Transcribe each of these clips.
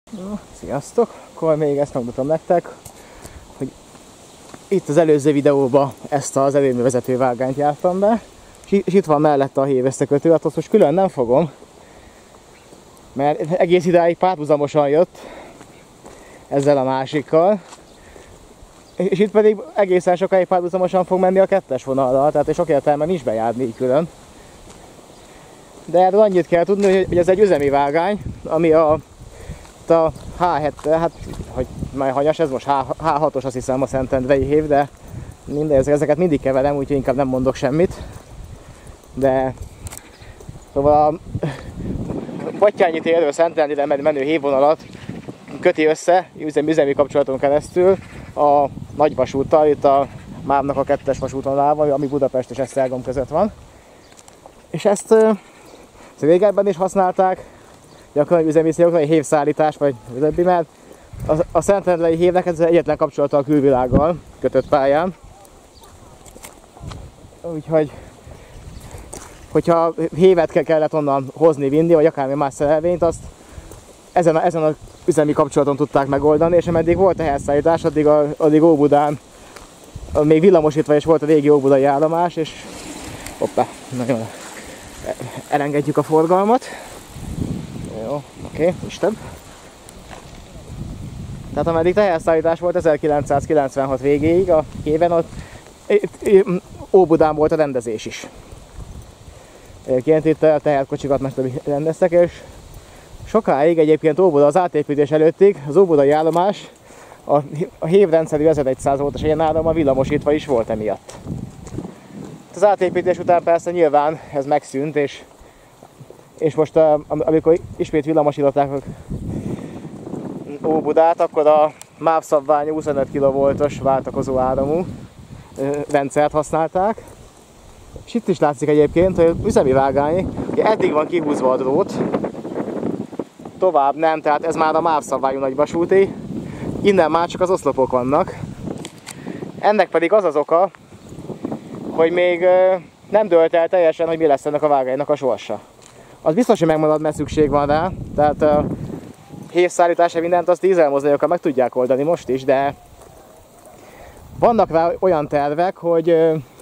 Sziasztok! Akkor még ezt megmutatom nektek, hogy itt az előző videóban ezt az erőművezető vágányt jártam be, és itt van mellette a hév összekötő, hát azt most külön nem fogom, mert egész idáig párhuzamosan jött ezzel a másikkal, és itt pedig egészen sokáig párhuzamosan fog menni a kettes vonalra, tehát sok értelme nincs bejárni így külön. De erről annyit kell tudni, hogy ez egy üzemi vágány, ami a H7, hát hogy már hanyas, ez most H6-os, azt hiszem a Szentendrei hév, de mindegy, ezeket mindig keverem, úgyhogy inkább nem mondok semmit. De szóval a Battyányi térről Szentendrére menő hévvonalat köti össze üzemi kapcsolaton keresztül a nagyvasúttal, itt a MÁV-nak a 2-es vasútvonalával, ami Budapest és Esztergom között van. És ezt régebben is használták, gyakran üzemi célokra, egy hévszállítás vagy többi, mert a Szentendrei hévnek ez egyetlen kapcsolata a külvilággal kötött pályán. Úgyhogy, hogyha hévet kellett onnan hozni, vinni, vagy akármi más szerelvényt, azt ezen a üzemi kapcsolaton tudták megoldani, és ameddig volt teherszállítás, addig Óbudán még villamosítva is volt a régi óbudai állomás, és hoppá, nagyon elengedjük a forgalmat. Jó, oké, nincs több. Tehát ameddig teherszállítás volt 1996 végéig a héven, ott Óbudán volt a rendezés is. Egyébként itt a teherkocsikat rendeztek, és sokáig egyébként Óbuda az átépítés előttig az óbudai állomás a hévrendszerű 1100 voltos egyenárammal villamosítva is volt emiatt. Az átépítés után persze nyilván ez megszűnt, és most amikor ismét villamosították Óbudát, akkor a MÁV szabványú 25 kV-os váltakozó áramú rendszert használták. És itt is látszik egyébként, hogy üzemi vágány, ugye eddig van kihúzva a drót, tovább nem, tehát ez már a MÁV szabványú nagyvasúti, innen már csak az oszlopok vannak. Ennek pedig az az oka, hogy még nem dőlt el teljesen, hogy mi lesz ennek a vágánynak a sorsa. Az biztos, hogy megmarad, mert szükség van rá, tehát a hévszállítása mindent azt dízelmozdonyokkal meg tudják oldani most is, de vannak rá olyan tervek, hogy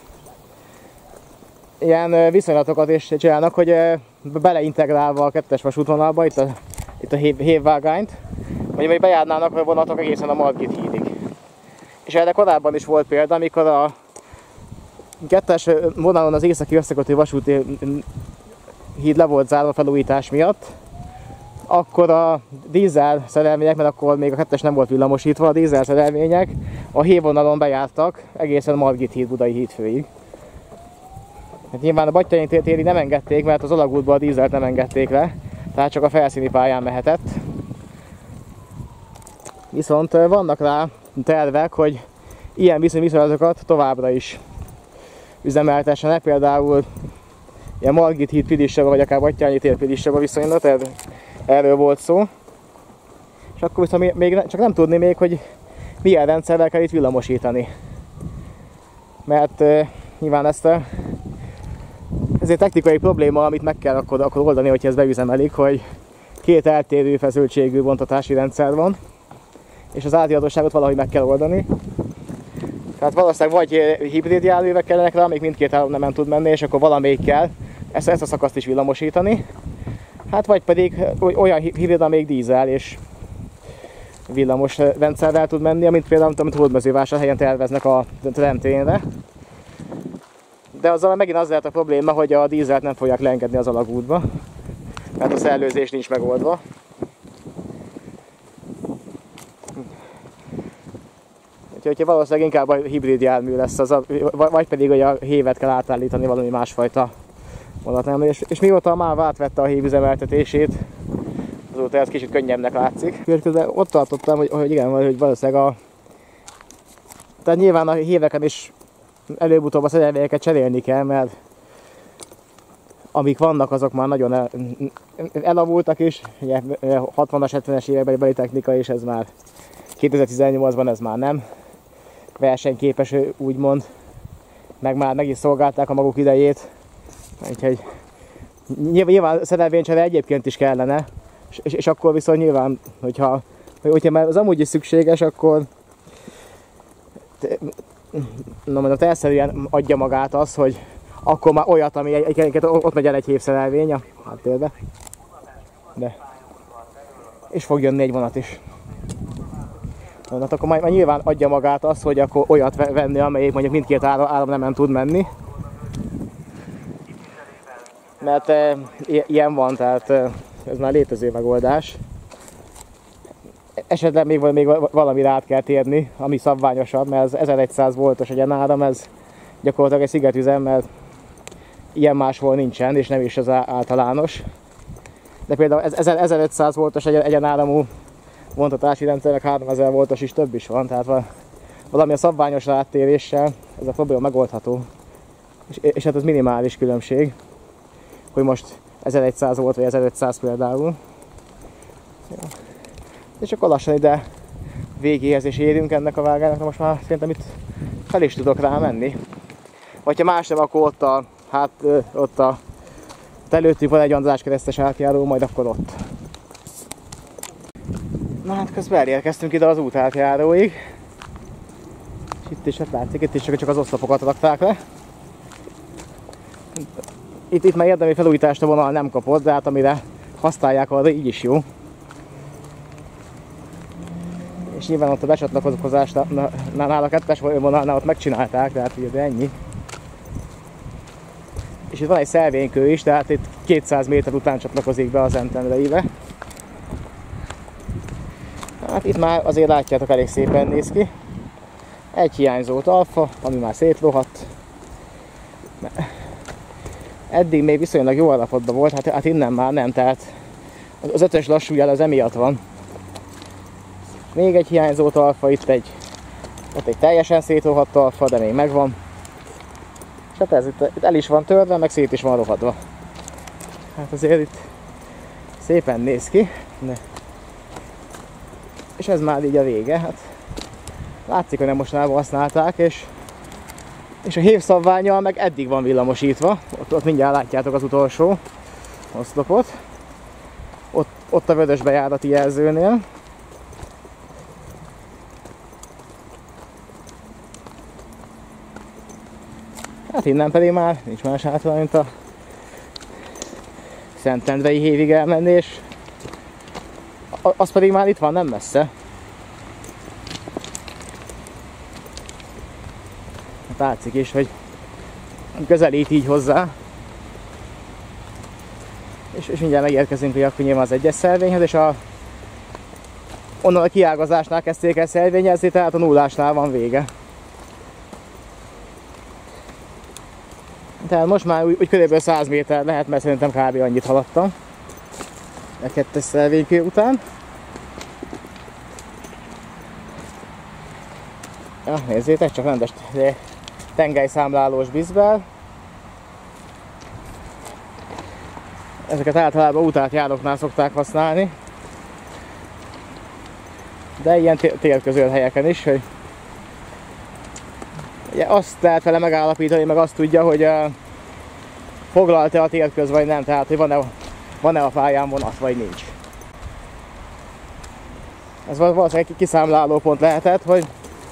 ilyen viszonylatokat is csinálnak, hogy beleintegrálva a 2-es vasútvonalba, itt a hévvágányt, hogy bejárnának a vonatok egészen a Margit hídig. És erre korábban is volt példa, amikor a 2-es vonalon az északi összekötő vasúti híd le volt zárva felújítás miatt, akkor a dízel szerelvények, mert akkor még a 2-es nem volt villamosítva, a dízel szerelvények a hévvonalon bejártak egészen Margit híd, Budai híd főig. Hát nyilván a Battyányi térig nem engedték, mert az alagútba a dízelt nem engedték le, tehát csak a felszíni pályán mehetett. Viszont vannak rá tervek, hogy ilyen viszonylatokat továbbra is üzemeltessenek, például ilyen Margit híd Pilissava, vagy akár Battyányi tér Pilissava viszonylat, erről volt szó. És akkor viszont még csak nem tudni még, hogy milyen rendszerrel kell itt villamosítani. Mert nyilván ez egy technikai probléma, amit meg kell akkor oldani, hogyha ezt beüzemelik, hogy két eltérő feszültségű vontatási rendszer van, és az átjárhatóságot valahogy meg kell oldani. Tehát valószínűleg vagy hibrid járművek kellenek rá, amik mindkét áron nem tud menni, és akkor valamelyik kell ezt a szakaszt is villamosítani. Hát vagy pedig olyan hibrid, amelyik dízel és villamos rendszerrel tud menni, amit például Hódmezővásárhelyen terveznek a tramtrénre. De azzal megint az lehet a probléma, hogy a dízelt nem fogják leengedni az alagútba, mert a szellőzés nincs megoldva. Úgyhogy valószínűleg inkább a hibrid jármű lesz, vagy pedig hogy a hévet kell átállítani valami másfajta vonatnál. És mióta a MÁV átvette a hévüzemeltetését, azóta ez kicsit könnyebbnek látszik. Közben ott tartottam, hogy igen, hogy valószínűleg tehát nyilván a héveken is előbb-utóbb a szerelvényeket cserélni kell, mert amik vannak, azok már nagyon elavultak is. Ugye 60-as, 70-es évekbeli beli technika, és ez már 2018-ban ez már nem versenyképes, úgymond. Meg is szolgálták a maguk idejét. Úgyhogy nyilván szerelvénycsere egyébként is kellene, És akkor viszont nyilván, hogyha már az amúgy is szükséges, akkor terszerűen adja magát az, hogy akkor már olyat, ami ott megy el egy hévszerelvény a háttérbe. De. És fog jönni egy vonat is. Hát akkor már nyilván adja magát az, hogy akkor olyat venni, amelyik mondjuk mindkét áramnemen tud menni. Mert ilyen van, tehát ez már létező megoldás. Esetleg még valamire át kell térni, ami szabványosabb, mert az 1100 voltos egyenáram, ez gyakorlatilag egy szigetüzem, mert ilyen máshol nincsen, és nem is az általános. De például 1500 voltos egyenáramú vontatási rendszerek 3000 voltos is több is van, tehát valami a szabványos áttéréssel ez a probléma megoldható. És hát ez minimális különbség, hogy most 1100 volt, vagy 1500 például. És akkor lassan ide végéhez is érünk ennek a vágánynak, most már szerintem itt fel is tudok rá menni. Vagy ha más nem, akkor ott előttünk van egy András keresztes átjáró, majd akkor ott. Na hát közben elérkeztünk ide az útátjáróig. És itt is, hát látszik, itt is csak az oszlopokat rakták le. Itt már érdemi felújítást a vonal nem kapott, de hát amire használják, arra így is jó. És nyilván ott a becsatlakozásnál a kettes vonalnál ott megcsinálták, tehát ugye ennyi. És itt van egy szelvénykő is, tehát itt 200 méter után csatlakozik be az Entendreibe. Hát itt már azért látjátok, elég szépen néz ki. Egy hiányzó talfa, ami már szétlohadt. Eddig még viszonylag jó állapotban volt, hát innen már nem, tehát az 5-ös lassújel az emiatt van. Még egy hiányzó talfa, ott egy teljesen szétlohadt talfa, de még megvan. És hát ez itt el is van törve, meg szét is van rohadva. Hát azért itt szépen néz ki. De. És ez már így a vége. Hát látszik, hogy nem mostanában használták, és a hévszabvánnyal meg eddig van villamosítva. Ott mindjárt látjátok az utolsó oszlopot. Ott a vörös bejárati jelzőnél. Hát innen pedig már nincs más hátra, mint a Szentendrei hévig elmenni, és az pedig már itt van, nem messze. Hát látszik is, hogy közelít így hozzá. És mindjárt megérkezünk, hogy akkor nyilván az egyes szelvényhez, és onnan a kiágazásnál kezdték el szelvényezni, tehát a nullásnál van vége. Tehát most már úgy körülbelül 100 méter lehet, mert szerintem kb. Annyit haladtam a kettes szelvénykő után. Ja, nézzétek, csak rendes tengelyszámlálós bizbel. Ezeket általában útátjáróknál szokták használni. De ilyen térközöl helyeken is, hogy ugye azt lehet vele megállapítani, meg azt tudja, hogy foglalt-e a térköz vagy nem, tehát hogy van-e a pályán vonat, vagy nincs. Ez valószínűleg egy kiszámláló pont lehetett, hogy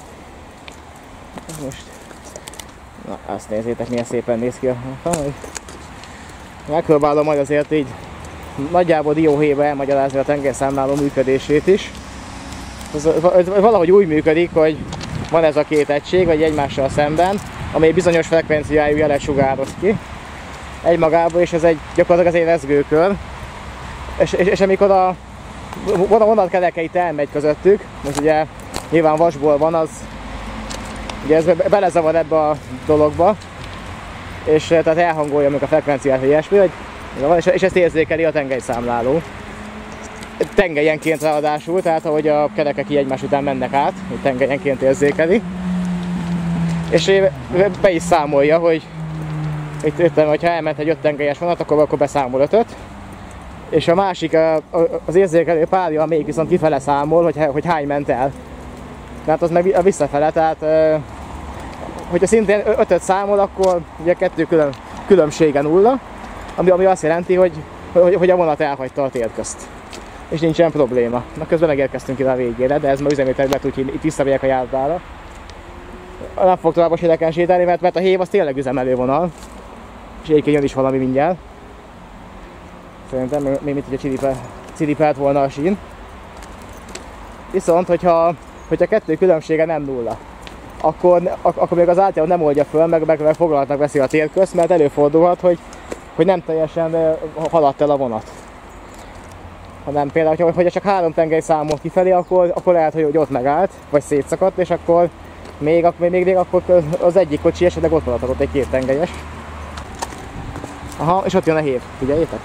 most, na azt nézzétek, milyen szépen néz ki a hogy megpróbálom majd azért így nagyjából dióhéjba elmagyarázni a tengerszámláló működését is. Ez valahogy úgy működik, hogy van ez a két egység, vagy egymással szemben, amely bizonyos frekvenciájú jelet sugároz ki egymagában, és ez gyakorlatilag az egy rezgőkör. És amikor a vonat kerekeit elmegy közöttük, most ugye nyilván vasból van, az ugye ez belezavar ebbe a dologba, és tehát elhangolja meg a frekvenciát, vagy ilyesmi, és ezt érzékeli a tengelyszámláló. Tengelyenként ráadásul, tehát ahogy a kerekek így egymás után mennek át, hogy tengelyenként érzékeli. És be is számolja, hogy ha elment egy 5 tengelyes vonat, akkor beszámol 5-öt. És a másik, az érzékelő párja még viszont kifele számol, hogy hány ment el. Tehát az meg visszafele, tehát hogyha szintén 5-öt számol, akkor ugye 2 különbsége nulla, ami azt jelenti, hogy a vonat elhagyta a térközt. és nincsen probléma. Na közben megérkeztünk ide a végére, de ez ma üzemi terület, úgyhogy itt visszamegyek a járdára. Nem fog tovább a séteken sétálni, mert a hév az tényleg üzemelővonal. És egyébként jön is valami mindjárt. Szerintem még mit ugye ciripelt volna a sín. Viszont, hogyha kettő különbsége nem nulla, akkor még az átjáró nem oldja föl, meg foglalatnak veszi a térközt, mert előfordulhat, hogy nem teljesen haladt el a vonat. Hanem például, hogyha csak 3 tengely számol kifelé, akkor lehet, hogy ott megállt, vagy szétszakadt, és akkor még akkor az egyik kocsi esetleg ott maradhatott egy 2 tengelyes. Aha, és ott jön a hév, figyeljétek!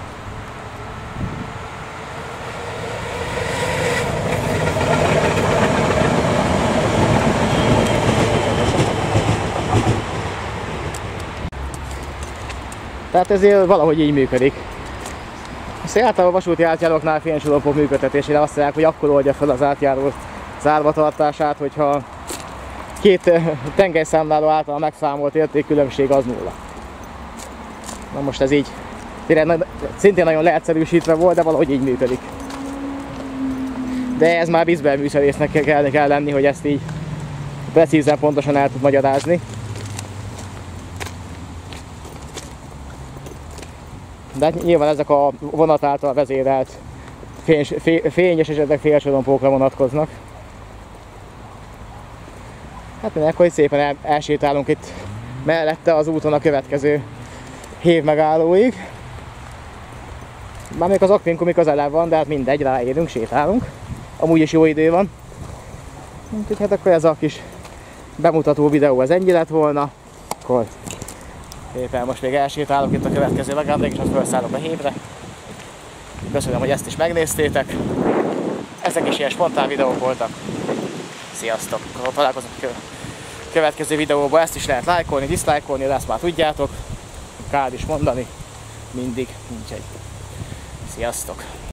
Tehát ezért valahogy így működik. Azt általában a vasúti átjáróknál fénysorompók működtetésére azt mondják, hogy akkor oldja fel az átjáró zárvatartását, hogyha 2 tengelyszámláló által megszámolt értékkülönbség az nulla. Na most ez így szintén nagyon leegyszerűsítve volt, de valahogy így működik. De ez már Bisbee műszerésznek kell lenni, hogy ezt így precízen, pontosan el tud magyarázni. De nyilván ezek a vonat által vezérelt fényes és esetleg félsorompókra vonatkoznak. Hát mi akkor itt szépen elsétálunk itt mellette az úton a következő hév megállóig. Már még az akvinkum közelebb van, de hát mindegy, ráérünk, sétálunk. Amúgy is jó idő van. Úgyhogy hát akkor ez a kis bemutató videó az ennyi lett volna. Akkor éppen most még elsétálok itt a következő megállóig, és azt felszállok a hévre. Köszönöm, hogy ezt is megnéztétek. Ezek is ilyen spontán videók voltak. Sziasztok! Akkor találkozunk a következő videóban. Ezt is lehet lájkolni, diszlájkolni, de ezt már tudjátok. Kár is mondani. Mindig. Úgyhogy sziasztok!